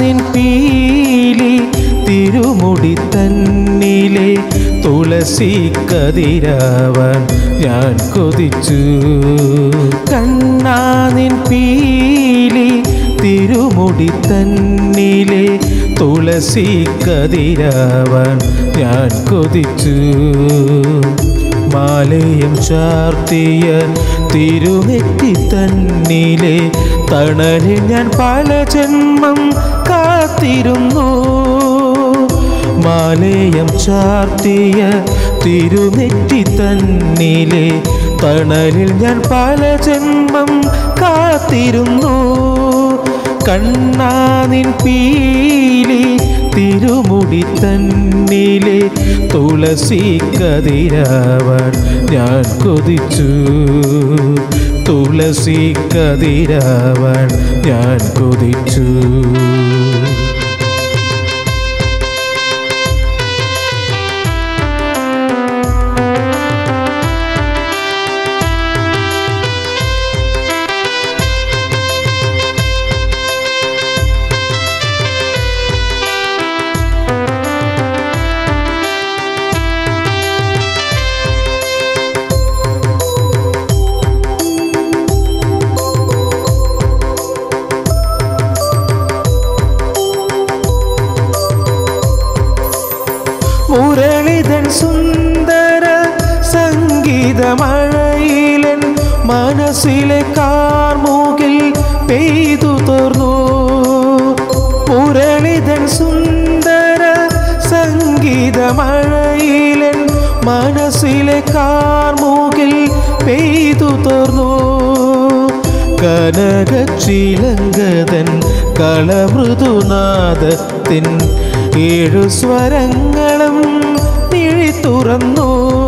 നിൻ പീലി തിരുമുടി തന്നിലെ തുളസി കതിരാവാൻ ഞാൻ കൊതിച്ചു. കണ്ണാ നിൻ പീലി തിരുമുടി തന്നിലെ തുളസി കതിരാവാൻ ഞാൻ കൊതിച്ചു. മാലയം ചാർത്തിയ തിരുനെറ്റി തന്നിലെ തണലിൽ ഞാൻ പല ജന്മം കാത്തിരുന്നു. മാലയം ചാർത്തിയ തിരുനെറ്റി തന്നിലെ തണലിൽ ഞാൻ പല ജന്മം കാത്തിരുന്നു. കണ്ണാ നിൻ പീലി തിരുമുടി തന്നിലെ തുളസി കതിരാവാൻ ഞാൻ കൊതിച്ചു. തുളസി കതിരാവാൻ ഞാൻ കൊതിച്ചു. മുരളിതൻ സുന്ദര സംഗീതമഴയിലൻ മനസ്സിലെ കാർമുകിൽ പെയ്തു തോർന്നു. മുരളിതൻ സുന്ദര സംഗീതമഴയിലൻ മനസ്സിലെ കാർമുകിൽ പെയ്തു തോർന്നു. കനകച്ചിലങ്കതൻ കളമൃദുനാദത്തിൻ 7 സ്വരങ്ങളും മിഴി തുറന്നു.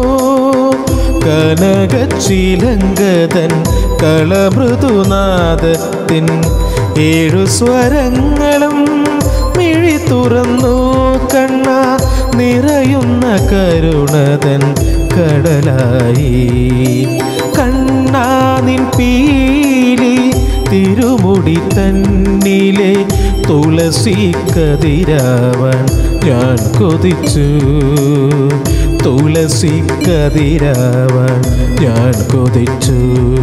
കനകച്ചിലങ്കതൻ കളമൃദുനാദത്തിൻ 7 സ്വരങ്ങളും മിഴി തുറന്നു. കണ്ണ നിറയുന്ന കരുണതൻ കടലായി. കണ്ണാ നിൻ പീലി തിരുമുടി തന്നിലെ തുളസി കതിരാവാൻ ഞാൻ കൊതിച്ചു. തുളസി കതിരാവാൻ ഞാൻ കൊതിച്ചു.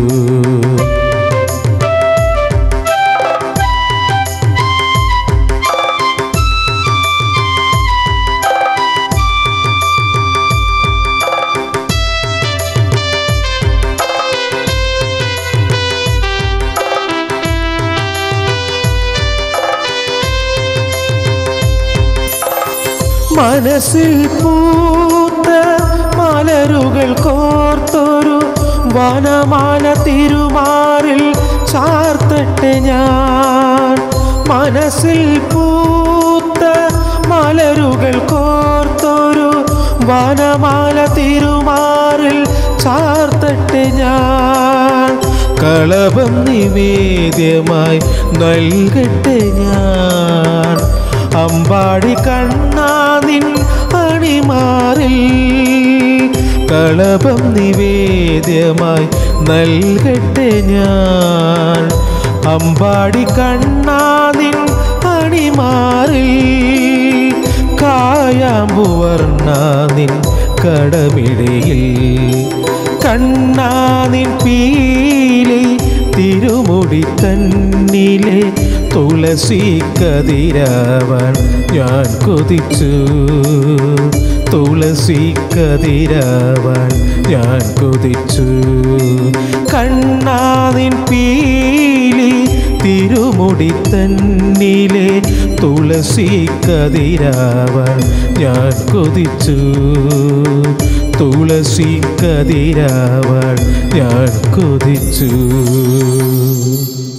മനസ്സിൽ പൂത്ത മലരുകൾ കോർത്തൊരു വനമാല തിരുമാറിൽ ചാർത്തട്ടെ ഞാൻ. മനസ്സിൽ പൂത്ത മലരുകൾ കോർത്തൊരു വനമാല തിരുമാറിൽ ചാർത്തട്ടെ ഞാൻ. കളഭം നിവേദ്യമായി നൽകട്ടെ ഞാൻ. അമ്പാടി കണ്ണാ നിൻ അണിമാറിൽ കളഭം നിവേദ്യമായി നൽകട്ടെ ഞാൻ. അമ്പാടി കണ്ണാ നിൻ അണിമാറിൽ കായാമ്പുവർണ്ണ നിൻ കടമിടയിൽ. കണ്ണാ നിൻ പീലി തിരുമുടി തന്നിലെ തുളസി കതിരാവാൻ ഞാൻ കൊതിച്ചു. തുളസി കതിരാവാൻ ഞാൻ കൊതിച്ചു. കണ്ണാ നിൻ പീലി തിരുമുടി തന്നിലെ തുളസി കതിരാവാൻ ഞാൻ കൊതിച്ചു. തുളസി കതിരാവാൻ ഞാൻ കൊതിച്ചു.